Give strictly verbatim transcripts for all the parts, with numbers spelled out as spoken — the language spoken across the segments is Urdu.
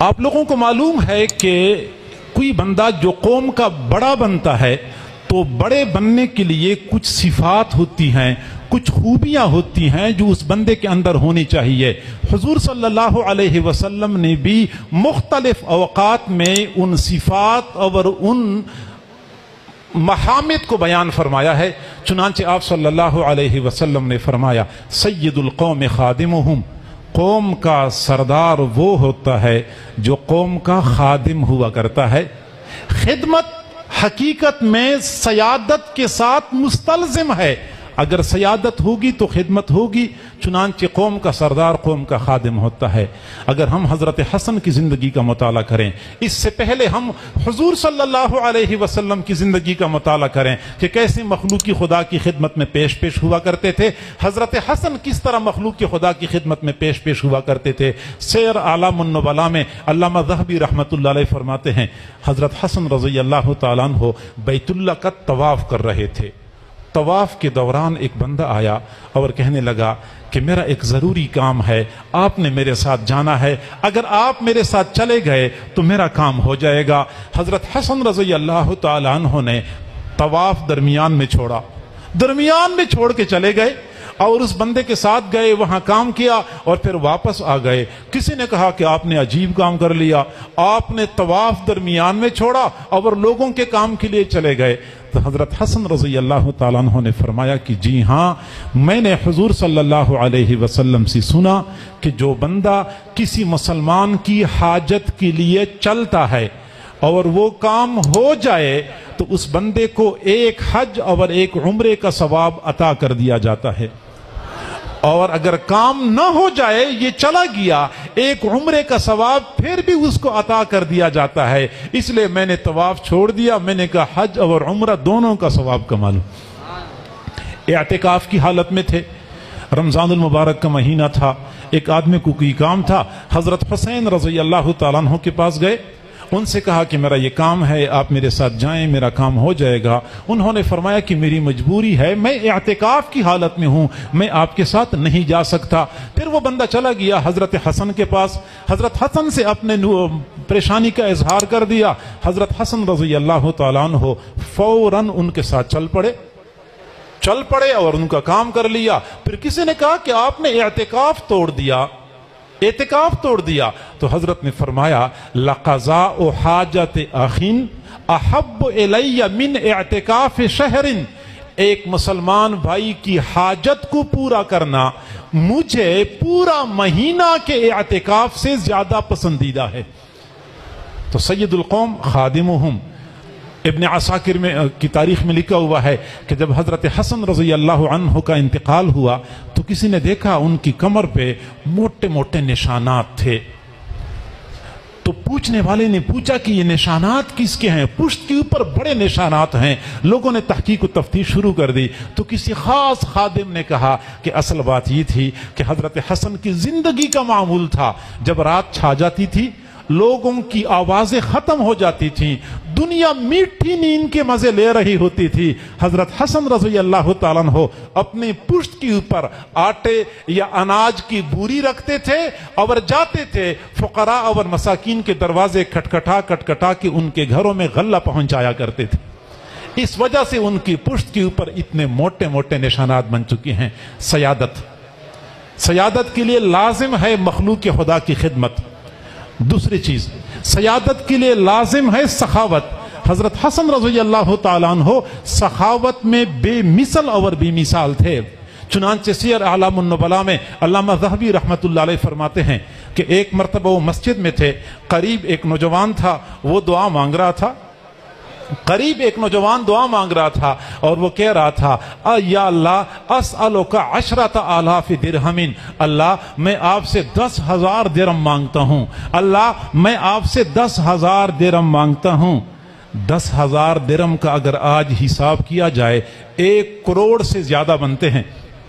آپ لوگوں کو معلوم ہے کہ کوئی بندہ جو قوم کا بڑا بنتا ہے تو بڑے بننے کے لیے کچھ صفات ہوتی ہیں، کچھ خوبیاں ہوتی ہیں جو اس بندے کے اندر ہونی چاہیے۔ حضور صلی اللہ علیہ وسلم نے بھی مختلف اوقات میں ان صفات اور ان محامد کو بیان فرمایا ہے۔ چنانچہ آپ صلی اللہ علیہ وسلم نے فرمایا سید القوم خادمہم، قوم کا سردار وہ ہوتا ہے جو قوم کا خادم ہوا کرتا ہے۔ خدمت حقیقت میں سیادت کے ساتھ مستلزم ہے، اگر سیادت ہوگی تو خدمت ہوگی، چنانچہ قوم کا سردار قوم کا خادم ہوتا ہے۔ اگر ہم حضرت حسن کی زندگی کا مطالعہ کریں، اس سے پہلے ہم حضور صلی اللہ علیہ وسلم کی زندگی کا مطالعہ کریں کہ کیسے مخلوق خدا کی خدمت میں پیش پیش ہوا کرتے تھے، حضرت حسن کس طرح مخلوق خدا کی خدمت میں پیش پیش ہوا کرتے تھے۔ سیر اعلام النبلاء میں علامہ ذہبی رحمۃ اللہ علیہ فرماتے ہیں حضرت حسن رضی اللہ تعالیٰ عنہ بیت اللہ کا طواف کر رہے تھے۔ طواف کے دوران ایک بندہ آیا اور کہنے لگا کہ میرا ایک ضروری کام ہے، آپ نے میرے ساتھ جانا ہے، اگر آپ میرے ساتھ چلے گئے تو میرا کام ہو جائے گا۔ حضرت حسن رضی اللہ تعالیٰ عنہ نے طواف درمیان میں چھوڑا، درمیان میں چھوڑ کے چلے گئے اور اس بندے کے ساتھ گئے، وہاں کام کیا اور پھر واپس آ گئے۔ کسی نے کہا کہ آپ نے عجیب کام کر لیا، آپ نے طواف درمیان میں چھوڑا اور لوگوں کے کام کے لیے چلے گئے۔ تو حضرت حسن رضی اللہ تعالیٰ عنہ نے فرمایا کہ جی ہاں، میں نے حضور صلی اللہ علیہ وسلم سے سنا کہ جو بندہ کسی مسلمان کی حاجت کے لیے چلتا ہے اور وہ کام ہو جائے تو اس بندے کو ایک حج اور ایک عمرے کا ثواب عطا کر دیا جاتا ہے، اور اگر کام نہ ہو جائے، یہ چلا گیا، ایک عمرے کا ثواب پھر بھی اس کو عطا کر دیا جاتا ہے۔ اس لیے میں نے طواف چھوڑ دیا، میں نے کہا حج اور عمرہ دونوں کا ثواب کما لوں۔ اعتکاف کی حالت میں تھے، رمضان المبارک کا مہینہ تھا، ایک آدمی کو کوئی کام تھا، حضرت حسین رضی اللہ تعالیٰ عنہ کے پاس گئے، ان سے کہا کہ میرا یہ کام ہے، آپ میرے ساتھ جائیں، میرا کام ہو جائے گا۔ انہوں نے فرمایا کہ میری مجبوری ہے، میں اعتکاف کی حالت میں ہوں، میں آپ کے ساتھ نہیں جا سکتا۔ پھر وہ بندہ چلا گیا حضرت حسن کے پاس، حضرت حسن سے اپنے پریشانی کا اظہار کر دیا۔ حضرت حسن رضی اللہ تعالیٰ عنہ فوراً ان کے ساتھ چل پڑے چل پڑے اور ان کا کام کر لیا۔ پھر کسی نے کہا کہ آپ نے اعتکاف توڑ دیا، اعتکاف توڑ دیا، تو حضرت نے فرمایا لقضاء حاجت اخین احب الی من اعتکاف شہر، ایک مسلمان بھائی کی حاجت کو پورا کرنا مجھے پورا مہینہ کے اعتکاف سے زیادہ پسندیدہ ہے۔ تو سید القوم خادمہم، ابن عساکر میں کی تاریخ میں لکھا ہوا ہے کہ جب حضرت حسن رضی اللہ عنہ کا انتقال ہوا تو کسی نے دیکھا ان کی کمر پہ موٹے موٹے نشانات تھے، تو پوچھنے والے نے پوچھا کہ یہ نشانات کس کے ہیں؟ پشت کے اوپر بڑے نشانات ہیں۔ لوگوں نے تحقیق و تفتیش شروع کر دی تو کسی خاص خادم نے کہا کہ اصل بات یہ تھی کہ حضرت حسن کی زندگی کا معمول تھا، جب رات چھا جاتی تھی لوگوں کی آوازیں ختم ہو جاتی تھیں، دنیا میٹھی نیند کے مزے لے رہی ہوتی تھی، حضرت حسن رضی اللہ تعالیٰ عنہ اپنی پشت کے اوپر آٹے یا اناج کی بوری رکھتے تھے اور جاتے تھے فقراء اور مساکین کے دروازے کھٹکھٹا کھٹکھٹا کے ان کے گھروں میں غلہ پہنچایا کرتے تھے۔ اس وجہ سے ان کی پشت کے اوپر اتنے موٹے موٹے نشانات بن چکے ہیں۔ سیادت سیادت کے لیے لازم ہے مخلوق خدا کی خدمت۔ دوسری چیز، سیادت کے لیے لازم ہے سخاوت۔ حضرت حسن رضی اللہ تعالیٰ عنہ سخاوت میں بے مثل اور بے مثال تھے۔ چنانچہ سیر اعلام النبلاء میں علامہ ذہبی رحمۃ اللہ علیہ فرماتے ہیں کہ ایک مرتبہ وہ مسجد میں تھے، قریب ایک نوجوان تھا، وہ دعا مانگ رہا تھا قریب ایک نوجوان دعا مانگ رہا تھا اور وہ کہہ رہا تھا یا اللہ اسألک عشرۃ آلاف درہم، اللہ میں آپ سے دس ہزار درہم مانگتا ہوں، اللہ میں آپ سے دس ہزار درہم مانگتا ہوں۔ دس ہزار درہم کا اگر آج حساب کیا جائے ایک کروڑ سے زیادہ بنتے ہیں۔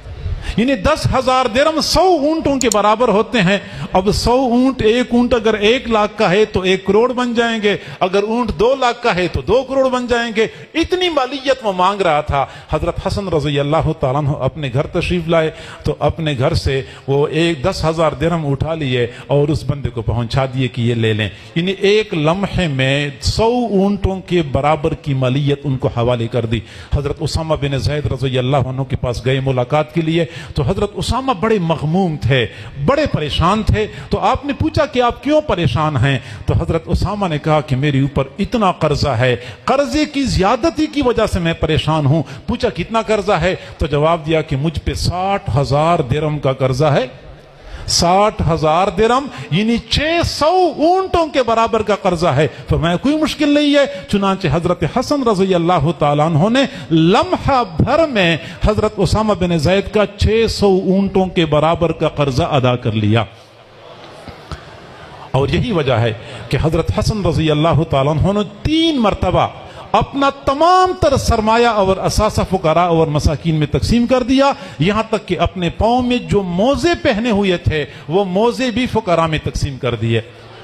یعنی دس ہزار درم سو اونٹوں کے برابر ہوتے ہیں. اب سو اونٹ، ایک اونٹ اگر ایک لاکھ کا ہے تو ایک کروڑ بن جائیں گے، اگر اونٹ دو لاکھ کا ہے تو دو کروڑ بن جائیں گے. اتنی مالیت وہ مانگ رہا تھا. حضرت حسن رضی اللہ تعالیٰ عنہ اپنے گھر تشریف لائے تو اپنے گھر سے وہ ایک دس ہزار درم اٹھا لیے اور اس بندے کو پہنچا دیے کہ یہ لے لیں. یعنی ایک لمحے میں سو اونٹوں کے برابر کی مالیت ان کو حوالے کر دی. حضرت اسامہ بن زید رضی اللہ عنہ کے پاس گئے ملاقات کے لیے تو حضرت اسامہ بڑے مغموم تھے، بڑے پریشان تھے. تو آپ نے پوچھا کہ آپ کیوں پریشان ہیں؟ تو حضرت اسامہ نے کہا کہ میرے اوپر اتنا قرضہ ہے، قرضے کی زیادتی کی وجہ سے میں پریشان ہوں. پوچھا کتنا قرضہ ہے؟ تو جواب دیا کہ مجھ پہ ساٹھ ہزار درم کا قرضہ ہے. ساٹھ ہزار درم یعنی چھ سو اونٹوں کے برابر کا قرضہ ہے. فرمایا کوئی مشکل نہیں ہے. چنانچہ حضرت حسن رضی اللہ تعالیٰ عنہ نے لمحہ بھر میں حضرت اسامہ بن زید کا چھ سو اونٹوں کے برابر کا قرضہ ادا کر لیا. اور یہی وجہ ہے کہ حضرت حسن رضی اللہ تعالیٰ عنہ نے تین مرتبہ اپنا تمام تر سرمایہ اور اثاثہ فقراء اور مساکین میں تقسیم کر دیا. یہاں تک کہ اپنے پاؤں میں جو موزے پہنے ہوئے تھے وہ موزے بھی فقراء میں تقسیم کر دیے.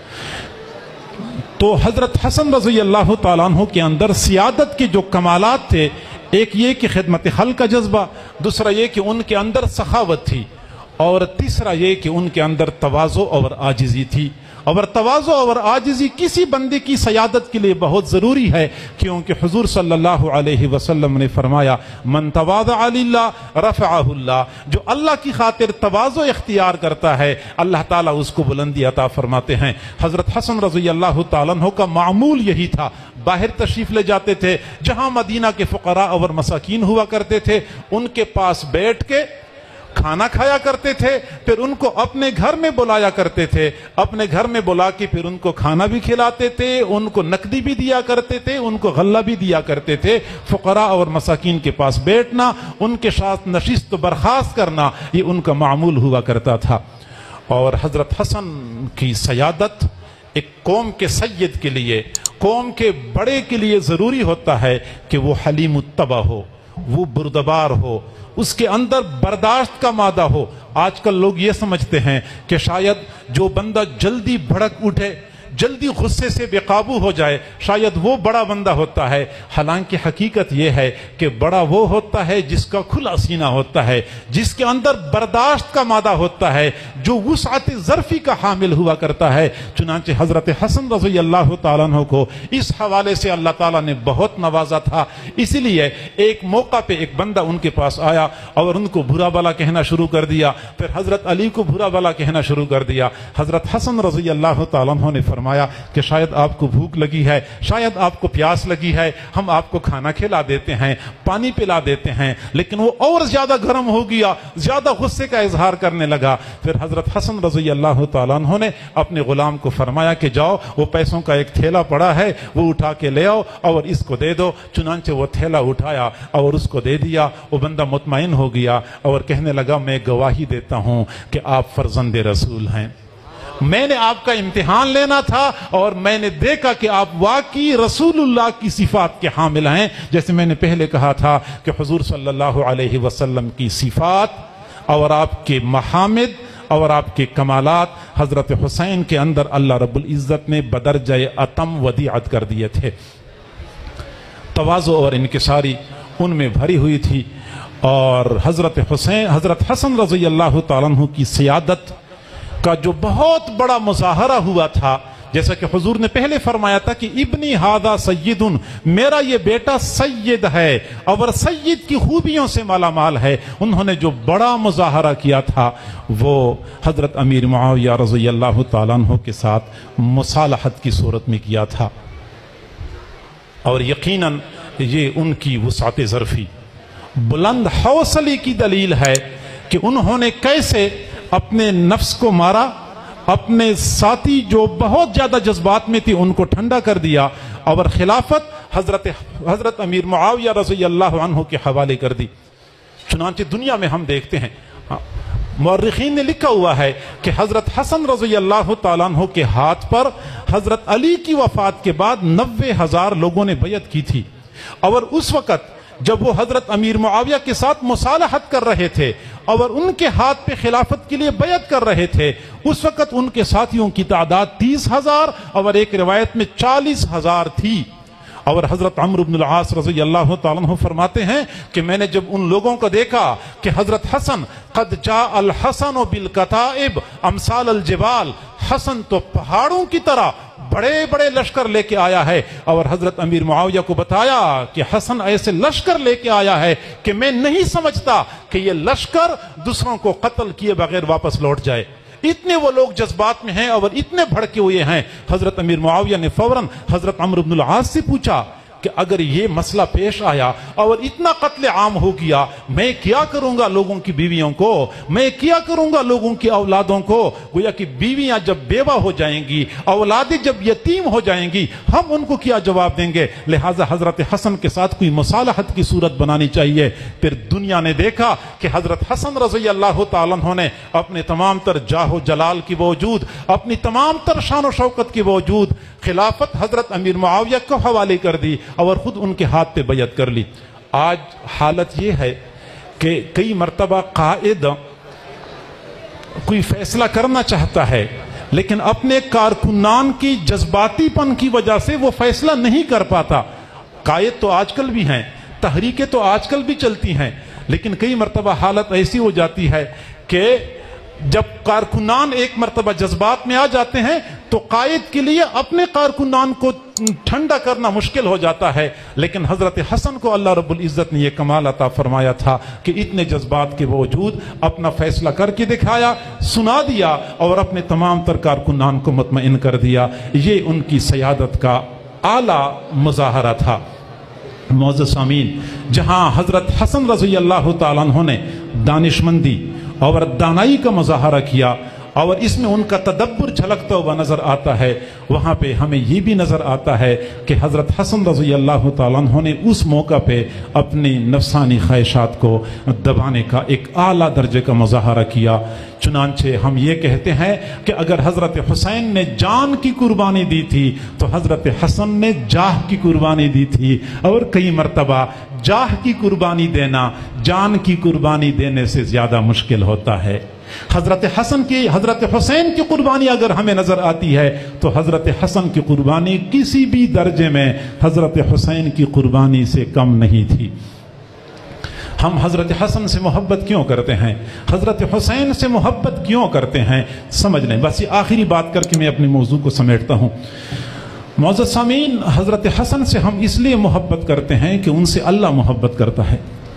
تو حضرت حسن رضی اللہ تعالیٰ عنہ کے اندر سیادت کے جو کمالات تھے، ایک یہ کہ خدمت خلق کا جذبہ، دوسرا یہ کہ ان کے اندر سخاوت تھی، اور تیسرا یہ کہ ان کے اندر تواضع اور عاجزی تھی. اور تواضع اور عاجزی کسی بندے کی سیادت کے لیے بہت ضروری ہے، کیونکہ حضور صلی اللہ علیہ وسلم نے فرمایا من تواضع للہ رفعہ اللہ، جو اللہ کی خاطر تواضع اختیار کرتا ہے اللہ تعالیٰ اس کو بلندی عطا فرماتے ہیں. حضرت حسن رضی اللہ تعالیٰ عنہ کا معمول یہی تھا. باہر تشریف لے جاتے تھے، جہاں مدینہ کے فقراء اور مساکین ہوا کرتے تھے ان کے پاس بیٹھ کے کھانا کھایا کرتے تھے، پھر ان کو اپنے گھر میں بلایا کرتے تھے، اپنے گھر میں بلا کے پھر ان کو کھانا بھی کھلاتے تھے، ان کو نقدی بھی دیا کرتے تھے، ان کو غلہ بھی دیا کرتے تھے. فقراء اور مساکین کے پاس بیٹھنا، ان کے ساتھ نشست و برخاست کرنا، یہ ان کا معمول ہوا کرتا تھا. اور حضرت حسن کی سیادت ایک قوم کے سید کے لیے، قوم کے بڑے کے لیے ضروری ہوتا ہے کہ وہ حلیم الطبع ہو، وہ بردبار ہو، اس کے اندر برداشت کا مادہ ہو. آج کل لوگ یہ سمجھتے ہیں کہ شاید جو بندہ جلدی بھڑک اٹھے، جلدی غصے سے بے قابو ہو جائے، شاید وہ بڑا بندہ ہوتا ہے. حالانکہ حقیقت یہ ہے کہ بڑا وہ ہوتا ہے جس کا کھلا سینہ ہوتا ہے، جس کے اندر برداشت کا مادہ ہوتا ہے، جو وسعت ظرفی کا حامل ہوا کرتا ہے. چنانچہ حضرت حسن رضی اللہ تعالیٰ عنہ کو اس حوالے سے اللہ تعالیٰ نے بہت نوازا تھا. اسی لیے ایک موقع پہ ایک بندہ ان کے پاس آیا اور ان کو برا بلا کہنا شروع کر دیا، پھر حضرت علی کو برا بلا کہنا شروع کر دیا. حضرت حسن رضی اللہ تعالیٰ عنہ نے فرمایا کہ شاید آپ کو بھوک لگی ہے، شاید آپ کو پیاس لگی ہے، ہم آپ کو کھانا کھلا دیتے ہیں، پانی پلا دیتے ہیں. لیکن وہ اور زیادہ گرم ہو گیا، زیادہ غصے کا اظہار کرنے لگا. پھر حضرت حسن رضی اللہ تعالیٰ عنہ نے اپنے غلام کو فرمایا کہ جاؤ، وہ پیسوں کا ایک تھیلا پڑا ہے، وہ اٹھا کے لے آؤ اور اس کو دے دو. چنانچہ وہ تھیلا اٹھایا اور اس کو دے دیا. وہ بندہ مطمئن ہو گیا اور کہنے لگا میں گواہی دیتا ہوں کہ آپ فرزند رسول ہیں. میں نے آپ کا امتحان لینا تھا اور میں نے دیکھا کہ آپ واقعی رسول اللہ کی صفات کے حامل ہیں. جیسے میں نے پہلے کہا تھا کہ حضور صلی اللہ علیہ وسلم کی صفات اور آپ کے محامد اور آپ کے کمالات حضرت حسین کے اندر اللہ رب العزت نے بدرجہ اتم ودیعت کر دیے تھے. تواضع اور انکساری ان میں بھری ہوئی تھی. اور حضرت حسین حضرت حسن رضی اللہ تعالیٰ عنہ کی سیادت کا جو بہت بڑا مظاہرہ ہوا تھا، جیسا کہ حضور نے پہلے فرمایا تھا کہ ابنی ہادہ سیدن، میرا یہ بیٹا سید ہے اور سید کی خوبیوں سے مالا مال ہے. انہوں نے جو بڑا مظاہرہ کیا تھا وہ حضرت امیر معاویہ رضی اللہ تعالیٰ عنہ کے ساتھ مصالحت کی صورت میں کیا تھا. اور یقیناً یہ ان کی وسعت ظرفی، بلند حوصلے کی دلیل ہے کہ انہوں نے کیسے اپنے نفس کو مارا، اپنے ساتھی جو بہت زیادہ جذبات میں تھی ان کو ٹھنڈا کر دیا اور خلافت حضرت حضرت امیر معاویہ رضی اللہ عنہ کے حوالے کر دی. چنانچہ دنیا میں ہم دیکھتے ہیں، مورخین نے لکھا ہوا ہے کہ حضرت حسن رضی اللہ تعالیٰ عنہ کے ہاتھ پر حضرت علی کی وفات کے بعد نوے ہزار لوگوں نے بیعت کی تھی. اور اس وقت جب وہ حضرت امیر معاویہ کے ساتھ مصالحت کر رہے تھے اور ان کے ہاتھ پہ خلافت کے لیے بیعت کر رہے تھے، اس وقت ان کے ساتھیوں کی تعداد تیس ہزار اور ایک روایت میں چالیس ہزار تھی۔ اور حضرت عمرو بن العاص رضی اللہ تعالیٰ عنہ فرماتے ہیں کہ میں نے جب ان لوگوں کو دیکھا کہ حضرت حسن قد جاء الحسن بالکتائب امثال الجبال، حسن تو پہاڑوں کی طرح بڑے بڑے لشکر لے کے آیا ہے، اور حضرت امیر معاویہ کو بتایا کہ حسن ایسے لشکر لے کے آیا ہے کہ میں نہیں سمجھتا کہ یہ لشکر دوسروں کو قتل کیے بغیر واپس لوٹ جائے۔ اتنے وہ لوگ جذبات میں ہیں اور اتنے بھڑکے ہوئے ہیں۔ حضرت امیر معاویہ نے فوراً حضرت عمرو بن العاص سے پوچھا کہ اگر یہ مسئلہ پیش آیا اور اتنا قتل عام ہو گیا، میں کیا کروں گا لوگوں کی بیویوں کو، میں کیا کروں گا لوگوں کی اولادوں کو؟ گویا کہ بیویاں جب بیوہ ہو جائیں گی، اولادیں جب یتیم ہو جائیں گی، ہم ان کو کیا جواب دیں گے؟ لہٰذا حضرت حسن کے ساتھ کوئی مصالحت کی صورت بنانی چاہیے۔ پھر دنیا نے دیکھا کہ حضرت حسن رضی اللہ تعالیٰ عنہ نے اپنے تمام تر جاہ و جلال کی باوجود، اپنی تمام تر شان و شوکت کی باوجود خلافت حضرت امیر معاویہ کو حوالے کر دی اور خود ان کے ہاتھ پہ بیعت کر لی۔ آج حالت یہ ہے کہ کئی مرتبہ قائد کوئی فیصلہ کرنا چاہتا ہے لیکن اپنے کارکنان کی جذباتی پن کی وجہ سے وہ فیصلہ نہیں کر پاتا۔ قائد تو آج کل بھی ہیں، تحریکیں تو آج کل بھی چلتی ہیں، لیکن کئی مرتبہ حالت ایسی ہو جاتی ہے کہ جب کارکنان ایک مرتبہ جذبات میں آ جاتے ہیں تو قائد کے لیے اپنے کارکنان کو ٹھنڈا کرنا مشکل ہو جاتا ہے۔ لیکن حضرت حسن کو اللہ رب العزت نے یہ کمال عطا فرمایا تھا کہ اتنے جذبات کے باوجود اپنا فیصلہ کر کے دکھایا، سنا دیا اور اپنے تمام تر کارکنان کو مطمئن کر دیا۔ یہ ان کی سیادت کا اعلیٰ مظاہرہ تھا۔ معزز سامعین، جہاں حضرت حسن رضی اللہ تعالیٰ عنہ نے دانشمندی اور دانائی کا مظاہرہ کیا اور اس میں ان کا تدبر جھلکتا ہوا نظر آتا ہے، وہاں پہ ہمیں یہ بھی نظر آتا ہے کہ حضرت حسن رضی اللہ تعالیٰ عنہ نے اس موقع پہ اپنی نفسانی خواہشات کو دبانے کا ایک اعلیٰ درجے کا مظاہرہ کیا۔ چنانچہ ہم یہ کہتے ہیں کہ اگر حضرت حسین نے جان کی قربانی دی تھی تو حضرت حسن نے جاہ کی قربانی دی تھی، اور کئی مرتبہ جاہ کی قربانی دینا جان کی قربانی دینے سے زیادہ مشکل ہوتا ہے۔ حضرت حسن کی حضرت حسین کی قربانی اگر ہمیں نظر آتی ہے تو حضرت حسن کی قربانی کسی بھی درجے میں حضرت حسین کی قربانی سے کم نہیں تھی۔ ہم حضرت حسن سے محبت کیوں کرتے ہیں، حضرت حسین سے محبت کیوں کرتے ہیں، سمجھ لیں۔ بس یہ آخری بات کر کے میں اپنے موضوع کو سمیٹتا ہوں۔ معزز سامعین، حضرت حسن سے ہم اس لیے محبت کرتے ہیں کہ ان سے اللہ محبت کرتا ہے،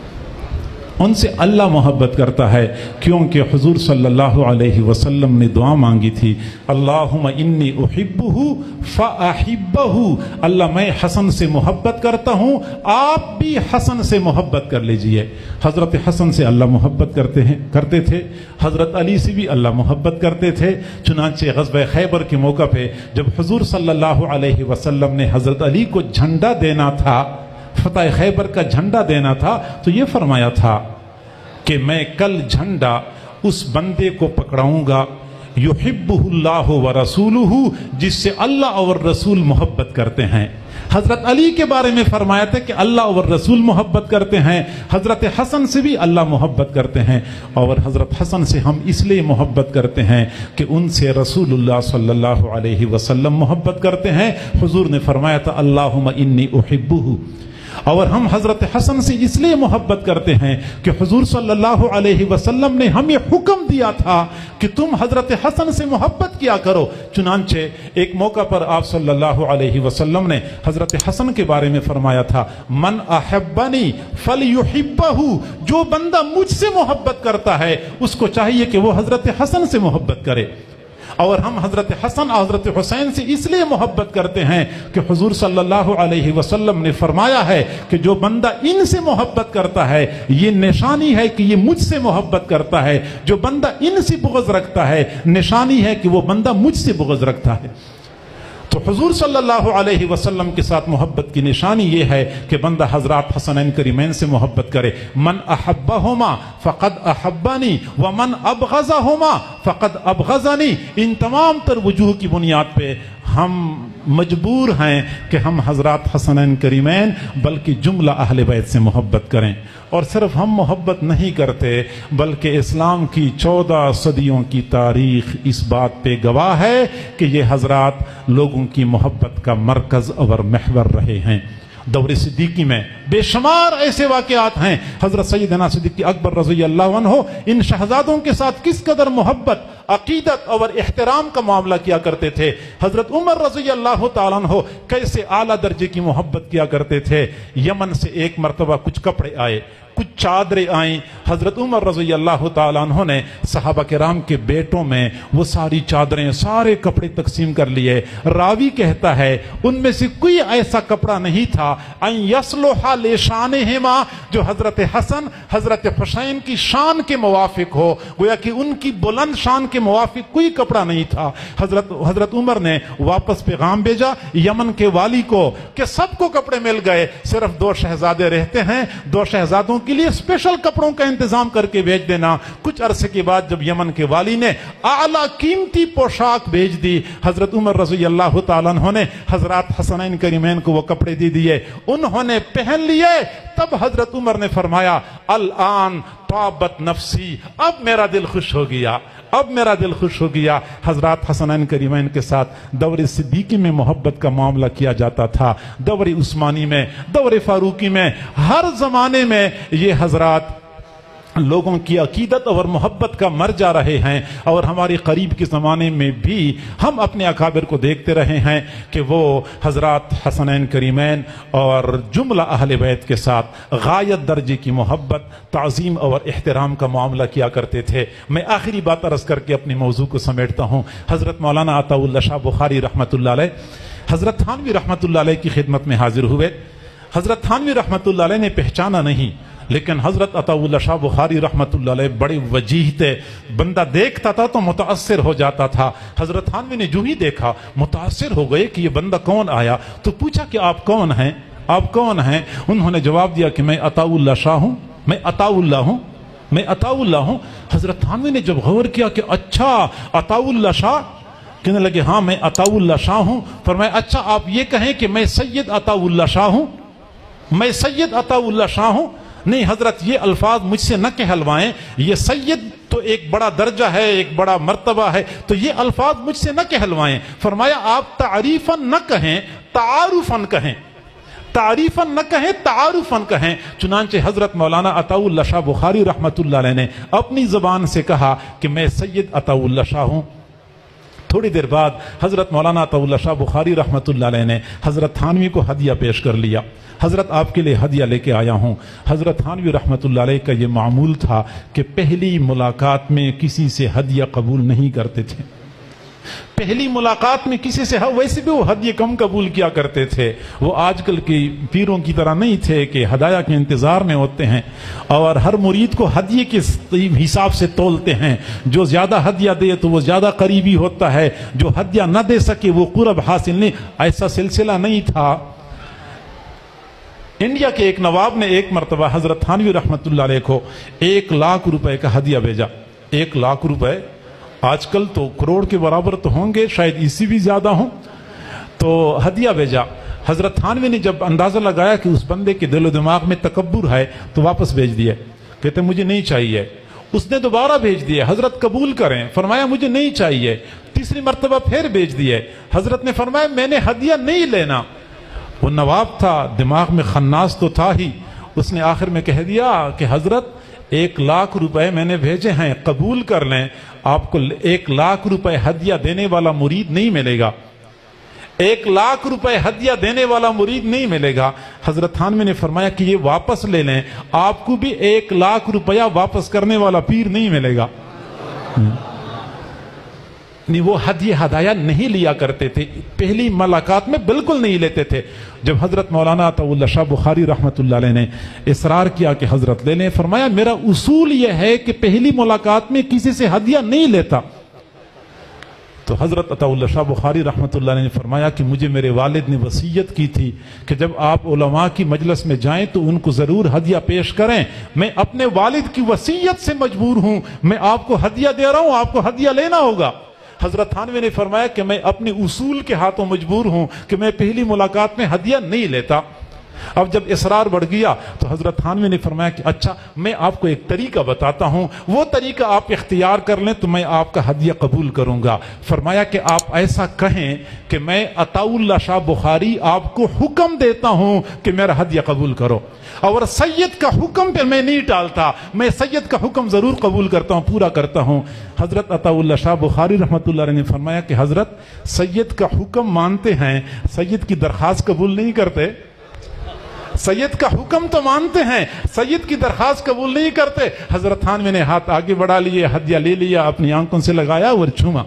ان سے اللہ محبت کرتا ہے، کیونکہ حضور صلی اللہ علیہ وسلم نے دعا مانگی تھی، اللہم انی احبہ فاحبہ، اللہ میں حسن سے محبت کرتا ہوں، آپ بھی حسن سے محبت کر لیجئے۔ حضرت حسن سے اللہ محبت کرتے ہیں کرتے تھے، حضرت علی سے بھی اللہ محبت کرتے تھے۔ چنانچہ غزوہ خیبر کے موقع پہ جب حضور صلی اللہ علیہ وسلم نے حضرت علی کو جھنڈا دینا تھا، فتح خیبر کا جھنڈا دینا تھا، تو یہ فرمایا تھا کہ میں کل جھنڈا اس بندے کو پکڑاؤں گا یحبہ اللہ ورسولہ، جس سے اللہ اور رسول محبت کرتے ہیں۔ حضرت علی کے بارے میں فرمایا تھا کہ اللہ اور رسول محبت کرتے ہیں، حضرت حسن سے بھی اللہ محبت کرتے ہیں، اور حضرت حسن سے ہم اس لیے محبت کرتے ہیں کہ ان سے رسول اللہ صلی اللہ علیہ وسلم محبت کرتے ہیں۔ حضور نے فرمایا تھا اللہم انی احبہ، اور ہم حضرت حسن سے اس لیے محبت کرتے ہیں کہ حضور صلی اللہ علیہ وسلم نے ہمیں حکم دیا تھا کہ تم حضرت حسن سے محبت کیا کرو۔ چنانچہ ایک موقع پر آپ صلی اللہ علیہ وسلم نے حضرت حسن کے بارے میں فرمایا تھا، من احبنی فلیحبہ، جو بندہ مجھ سے محبت کرتا ہے اس کو چاہیے کہ وہ حضرت حسن سے محبت کرے۔ اور ہم حضرت حسن اور حضرت حسین سے اس لیے محبت کرتے ہیں کہ حضور صلی اللہ علیہ وسلم نے فرمایا ہے کہ جو بندہ ان سے محبت کرتا ہے یہ نشانی ہے کہ یہ مجھ سے محبت کرتا ہے، جو بندہ ان سے بغض رکھتا ہے نشانی ہے کہ وہ بندہ مجھ سے بغض رکھتا ہے۔ تو حضور صلی اللہ علیہ وسلم کے ساتھ محبت کی نشانی یہ ہے کہ بندہ حضرات حسنین کریمین سے محبت کرے۔ من احبہما فقد احبانی ومن ابغضہما فقد ابغضنی، ان تمام تر وجوہ کی بنیاد پہ ہم مجبور ہیں کہ ہم حضرات حسنین کریمین بلکہ جملہ اہل بیت سے محبت کریں. اور صرف ہم محبت نہیں کرتے بلکہ اسلام کی چودہ صدیوں کی تاریخ اس بات پہ گواہ ہے کہ یہ حضرات لوگوں کی محبت کا مرکز اور محور رہے ہیں. دور صدیقی میں بے شمار ایسے واقعات ہیں. حضرت سیدنا صدیق اکبر رضی اللہ عنہ ان شہزادوں کے ساتھ کس قدر محبت، عقیدت اور احترام کا معاملہ کیا کرتے تھے. حضرت عمر رضی اللہ تعالیٰ عنہ کیسے اعلیٰ درجے کی محبت کیا کرتے تھے. یمن سے ایک مرتبہ کچھ کپڑے آئے، کچھ چادریں آئیں. حضرت عمر رضی اللہ تعالیٰ عنہ نے صحابہ کرام کے بیٹوں میں وہ ساری چادریں، سارے کپڑے تقسیم کر لیے. راوی کہتا ہے ان میں سے کوئی ایسا کپڑا نہیں تھا ان یصلح لشانہما جو حضرت حسن حضرت حسین کی شان کے موافق ہو. گویا کہ ان کی بلند شان کے موافق کوئی کپڑا نہیں تھا. حضرت حضرت عمر نے واپس پیغام بھیجا یمن کے والی کو کہ سب کو کپڑے مل گئے، صرف دو شہزادے رہتے ہیں، دو شہزادوں کے لیے اسپیشل کپڑوں کا انتظام کر کے بھیج دینا. کچھ عرصے کے بعد جب یمن کے والی نے اعلیٰ قیمتی پوشاک بھیج دی، حضرت عمر رضی اللہ تعالیٰ عنہ نے حضرات حسنین کریمین کو وہ کپڑے دے دیے. انہوں نے پہن لیے. تب حضرت عمر نے فرمایا الآن طابت نفسی، اب میرا دل خوش ہو گیا، اب میرا دل خوش ہو گیا. حضرات حسنین کریمین کے ساتھ دور صدیقی میں محبت کا معاملہ کیا جاتا تھا، دور عثمانی میں، دور فاروقی میں، ہر زمانے میں یہ حضرات لوگوں کی عقیدت اور محبت کا مرجع رہے ہیں. اور ہماری قریب کے زمانے میں بھی ہم اپنے اکابر کو دیکھتے رہے ہیں کہ وہ حضرات حسنین کریمین اور جملہ اہل بیت کے ساتھ غایت درجے کی محبت، تعظیم اور احترام کا معاملہ کیا کرتے تھے. میں آخری بات عرض کر کے اپنی موضوع کو سمیٹتا ہوں. حضرت مولانا عطا اللہ شاہ بخاری رحمۃ اللہ علیہ حضرت تھانوی رحمۃ اللہ علیہ کی خدمت میں حاضر ہوئے. حضرت تھانوی رحمۃ اللہ علیہ نے پہچانا نہیں، لیکن حضرت عطا اللہ شاہ بخاری رحمۃ اللہ علیہ بڑے وجیح تھے. بندہ دیکھتا تھا تو متاثر ہو جاتا تھا. حضرت تھانوی نے جو ہی دیکھا متاثر ہو گئے کہ یہ بندہ کون آیا. تو پوچھا کہ آپ کون ہیں، آپ کون ہیں؟ انہوں نے جواب دیا کہ میں عطا اللہ شاہ ہوں، میں عطا اللہ ہوں، میں عطا اللہ ہوں. حضرت تھانوی نے جب غور کیا کہ اچھا عطا اللہ شاہ، کہنے لگے ہاں میں عطا اللہ شاہ ہوں. فرمایا اچھا آپ یہ کہیں کہ میں سید عطا اللہ شاہ ہوں، میں سید عطا اللہ شاہ ہوں. نہیں حضرت یہ الفاظ مجھ سے نہ کہلوائیں، یہ سید تو ایک بڑا درجہ ہے، ایک بڑا مرتبہ ہے، تو یہ الفاظ مجھ سے نہ کہلوائیں. فرمایا آپ تعریفاً نہ کہیں، تعارفاً کہیں، تعریفاً نہ کہیں، تعارفاً کہیں. چنانچہ حضرت مولانا عطا اللہ شاہ بخاری رحمۃ اللہ علیہ نے اپنی زبان سے کہا کہ میں سید عطا اللہ شاہ ہوں. تھوڑی دیر بعد حضرت مولانا عطا اللہ شاہ بخاری رحمۃ اللہ علیہ نے حضرت تھانوی کو ہدیہ پیش کر لیا. حضرت آپ کے لیے ہدیہ لے کے آیا ہوں. حضرت تھانوی رحمۃ اللہ علیہ کا یہ معمول تھا کہ پہلی ملاقات میں کسی سے ہدیہ قبول نہیں کرتے تھے. پہلی ملاقات میں کسی سے، ویسے بھی وہ ہدیہ کم قبول کیا کرتے تھے. وہ آج کل کی پیروں کی طرح نہیں تھے کہ ہدایہ کے انتظار میں ہوتے ہیں اور ہر مرید کو ہدیے کے حساب سے تولتے ہیں. جو زیادہ ہدیہ دے تو وہ زیادہ قریبی ہوتا ہے، جو ہدیہ نہ دے سکے وہ قرب حاصل نہیں. ایسا سلسلہ نہیں تھا. انڈیا کے ایک نواب نے ایک مرتبہ حضرت تھانوی رحمۃ اللہ علیہ کو ایک لاکھ روپے کا ہدیہ بھیجا. ایک لاکھ روپے آج کل تو کروڑ کے برابر تو ہوں گے، شاید اسی بھی زیادہ ہوں. تو ہدیہ بھیجا. حضرت تھانوی نے جب اندازہ لگایا کہ اس بندے کے دل و دماغ میں تکبر ہے تو واپس بھیج دیا. کہتے مجھے نہیں چاہیے. اس نے دوبارہ بھیج دیے، حضرت قبول کریں. فرمایا مجھے نہیں چاہیے. تیسری مرتبہ پھر بھیج دیے. حضرت نے فرمایا میں نے ہدیہ نہیں لینا. وہ نواب تھا، دماغ میں خناس تو تھا ہی. اس نے آخر میں کہہ دیا کہ حضرت ایک لاکھ روپے میں نے بھیجے ہیں، قبول کر لیں. آپ کو ایک لاکھ روپے ہدیہ دینے والا مرید نہیں ملے گا، ایک لاکھ روپے ہدیہ دینے والا مرید نہیں ملے گا. حضرت تھانوی نے فرمایا کہ یہ واپس لے لیں، آپ کو بھی ایک لاکھ روپیہ واپس کرنے والا پیر نہیں ملے گا. نہیں، وہ ہدیہ ہدایہ نہیں لیا کرتے تھے. پہلی ملاقات میں بالکل نہیں لیتے تھے. جب حضرت مولانا عطا اللہ شاہ بخاری رحمۃ اللہ علیہ نے اصرار کیا کہ حضرت لے لیں، فرمایا میرا اصول یہ ہے کہ پہلی ملاقات میں کسی سے ہدیہ نہیں لیتا. تو حضرت عطا اللہ شاہ بخاری رحمۃ اللہ علیہ نے فرمایا کہ مجھے میرے والد نے وصیت کی تھی کہ جب آپ علماء کی مجلس میں جائیں تو ان کو ضرور ہدیہ پیش کریں. میں اپنے والد کی وصیت سے مجبور ہوں، میں آپ کو ہدیہ دے رہا ہوں، آپ کو ہدیہ لینا ہوگا. حضرت تھانوی نے فرمایا کہ میں اپنے اصول کے ہاتھوں مجبور ہوں کہ میں پہلی ملاقات میں ہدیہ نہیں لیتا۔ اب جب اصرار بڑھ گیا تو حضرت تھانوی نے فرمایا کہ اچھا میں آپ کو ایک طریقہ بتاتا ہوں، وہ طریقہ آپ اختیار کر لیں تو میں آپ کا ہدیہ قبول کروں گا۔ فرمایا کہ آپ ایسا کہیں کہ میں عطا اللہ شاہ بخاری آپ کو حکم دیتا ہوں کہ میرا ہدیہ قبول کرو، اور سید کا حکم پہ میں نہیں ٹالتا، میں سید کا حکم ضرور قبول کرتا ہوں، پورا کرتا ہوں۔ حضرت عطا اللہ شاہ بخاری رحمۃ اللہ علیہ نے فرمایا کہ حضرت سید کا حکم مانتے ہیں، سید کی درخواست قبول نہیں کرتے۔ سید کا حکم تو مانتے ہیں، سید کی درخواست قبول نہیں کرتے۔ حضرت تھانوی نے ہاتھ آگے بڑھا لیے، ہدیہ لے لیا، اپنی آنکھوں سے لگایا اور چھوما۔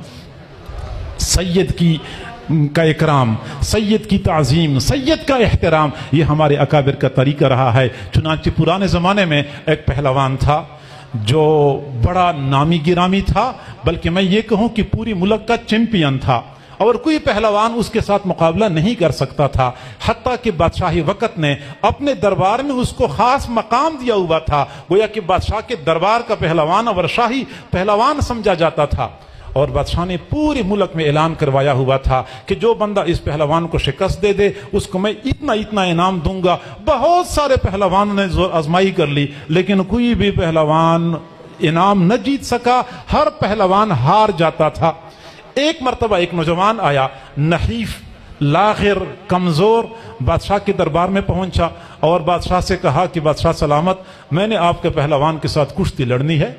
سید کی کا اکرام، سید کی تعظیم، سید کا احترام، یہ ہمارے اکابر کا طریقہ رہا ہے۔ چنانچہ پرانے زمانے میں ایک پہلوان تھا جو بڑا نامی گرامی تھا، بلکہ میں یہ کہوں کہ پوری ملک کا چیمپئن تھا، اور کوئی پہلوان اس کے ساتھ مقابلہ نہیں کر سکتا تھا، حتیٰ کہ بادشاہی وقت نے اپنے دربار میں اس کو خاص مقام دیا ہوا تھا، گویا کہ بادشاہ کے دربار کا پہلوان اور شاہی پہلوان سمجھا جاتا تھا۔ اور بادشاہ نے پورے ملک میں اعلان کروایا ہوا تھا کہ جو بندہ اس پہلوان کو شکست دے دے اس کو میں اتنا اتنا انعام دوں گا۔ بہت سارے پہلوانوں نے زور آزمائی کر لی، لیکن کوئی بھی پہلوان انعام نہ جیت سکا، ہر پہلوان ہار جاتا تھا۔ ایک مرتبہ ایک نوجوان آیا، نحیف، لاغر، کمزور، بادشاہ کے دربار میں پہنچا اور بادشاہ سے کہا کہ بادشاہ سلامت، میں نے آپ کے پہلوان کے ساتھ کشتی لڑنی ہے،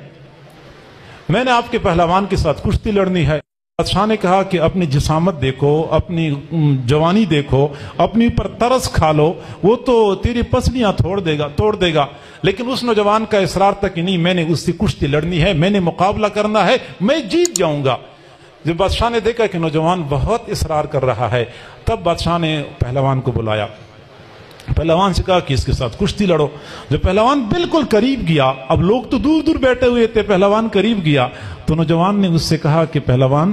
میں نے آپ کے پہلوان کے ساتھ کشتی لڑنی ہے۔ بادشاہ نے کہا کہ اپنی جسامت دیکھو، اپنی جوانی دیکھو، اپنی پر ترس کھا لو، وہ تو تیری پسلیاں توڑ دے گا توڑ دے گا لیکن اس نوجوان کا اصرار تھا کہ نہیں، میں نے اس سے کشتی لڑنی ہے، میں نے مقابلہ کرنا ہے، میں جیت جاؤں گا۔ جب بادشاہ نے دیکھا کہ نوجوان بہت اصرار کر رہا ہے، تب بادشاہ نے پہلوان کو بلایا، پہلوان سے کہا کہ اس کے ساتھ کشتی لڑو۔ جب پہلوان بالکل قریب گیا، اب لوگ تو دور دور بیٹھے ہوئے تھے، پہلوان قریب گیا تو نوجوان نے اس سے کہا کہ پہلوان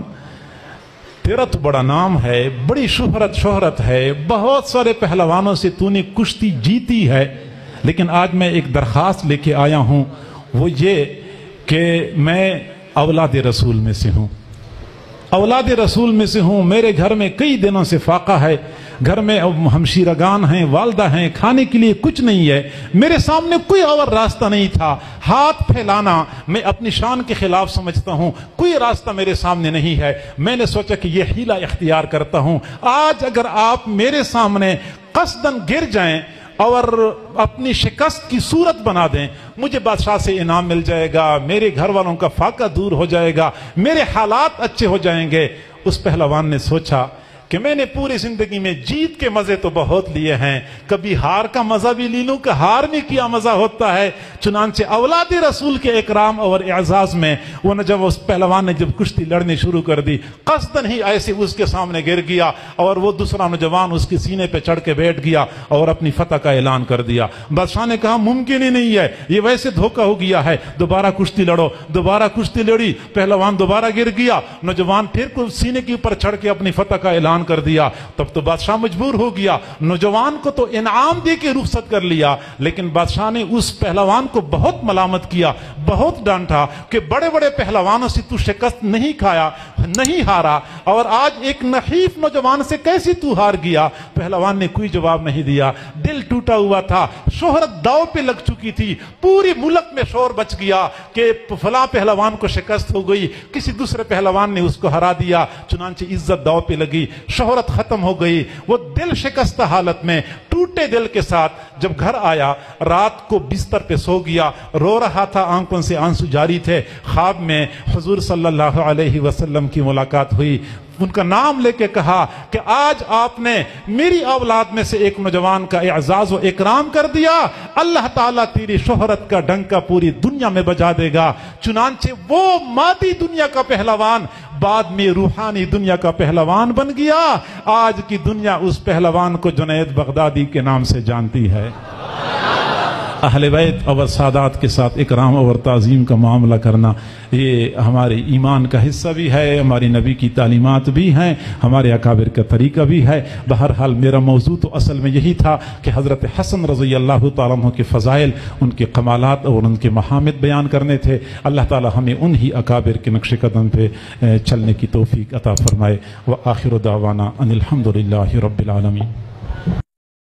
تیرا تو بڑا نام ہے، بڑی شہرت شہرت ہے، بہت سارے پہلوانوں سے تو نے کشتی جیتی ہے، لیکن آج میں ایک درخواست لے کے آیا ہوں، وہ یہ کہ میں اولاد رسول میں سے ہوں، اولاد رسول میں سے ہوں، میرے گھر میں کئی دنوں سے فاقہ ہے، گھر میں ہمشیرگان ہیں، والدہ ہیں، کھانے کے لیے کچھ نہیں ہے، میرے سامنے کوئی اور راستہ نہیں تھا، ہاتھ پھیلانا میں اپنی شان کے خلاف سمجھتا ہوں، کوئی راستہ میرے سامنے نہیں ہے، میں نے سوچا کہ یہ حیلہ اختیار کرتا ہوں، آج اگر آپ میرے سامنے قصداً گر جائیں اور اپنی شکست کی صورت بنا دیں، مجھے بادشاہ سے انعام مل جائے گا، میرے گھر والوں کا فاقہ دور ہو جائے گا، میرے حالات اچھے ہو جائیں گے۔ اس پہلوان نے سوچا کہ میں نے پوری زندگی میں جیت کے مزے تو بہت لیے ہیں، کبھی ہار کا مزہ بھی لے لوں کہ ہار میں کیا مزہ ہوتا ہے۔ چنانچہ اولاد رسول کے اکرام اور اعزاز میں وہ جب اس پہلوان نے جب کشتی لڑنی شروع کر دی، قصداً ہی ایسے اس کے سامنے گر گیا اور وہ دوسرا نوجوان اس کے سینے پہ چڑھ کے بیٹھ گیا اور اپنی فتح کا اعلان کر دیا۔ بادشاہ نے کہا ممکن ہی نہیں ہے، یہ ویسے دھوکہ ہو گیا ہے، دوبارہ کشتی لڑو۔ دوبارہ کشتی لڑی، پہلوان دوبارہ گر گیا، نوجوان پھر سینے کے اوپر چڑھ کے اپنی فتح کا اعلان کر دیا۔ تب تو بادشاہ مجبور ہو گیا، نوجوان کو تو انعام دے کے رخصت کر لیا، لیکن بادشاہ نے اس پہلوان کو بہت ملامت کیا، بہت ڈانٹا کہ بڑے بڑے پہلوانوں سے تو شکست نہیں کھایا، نہیں ہارا، اور آج ایک نحیف نوجوان سے کیسے تو ہار گیا؟ پہلوان نے کوئی جواب نہیں دیا، دل ٹوٹا ہوا تھا، شہرت داؤ پہ لگ چکی تھی، پوری ملک میں شور بچ گیا کہ فلاں پہلوان کو شکست ہو گئی، کسی دوسرے پہلوان نے اس کو ہرا دیا، چنانچہ عزت داؤ پہ لگی، شہرت ختم ہو گئی۔ وہ دل شکستہ حالت میں ٹوٹے دل کے ساتھ جب گھر آیا، رات کو بستر پہ سو گیا، رو رہا تھا، آنکھوں سے آنسو جاری تھے۔ خواب میں حضور صلی اللہ علیہ وسلم کی ملاقات ہوئی، ان کا نام لے کے کہا کہ آج آپ نے میری اولاد میں سے ایک نوجوان کا اعزاز و اکرام کر دیا، اللہ تعالیٰ تیری شہرت کا ڈنکا پوری دنیا میں بجا دے گا۔ چنانچہ وہ مادی دنیا کا پہلوان بعد میں روحانی دنیا کا پہلوان بن گیا۔ آج کی دنیا اس پہلوان کو جنید بغدادی کے نام سے جانتی ہے۔ اہل بیت اور سادات کے ساتھ اکرام اور تعظیم کا معاملہ کرنا یہ ہمارے ایمان کا حصہ بھی ہے، ہماری نبی کی تعلیمات بھی ہیں، ہمارے اکابر کا طریقہ بھی ہے۔ بہرحال میرا موضوع تو اصل میں یہی تھا کہ حضرت حسن رضی اللہ تعالیٰ عنہ کے فضائل، ان کے کمالات اور ان کے محامد بیان کرنے تھے۔ اللہ تعالیٰ ہمیں انہی اکابر کے نقش قدم پہ چلنے کی توفیق عطا فرمائے۔ وآخر دعوانا ان الحمد للہ رب العالمین۔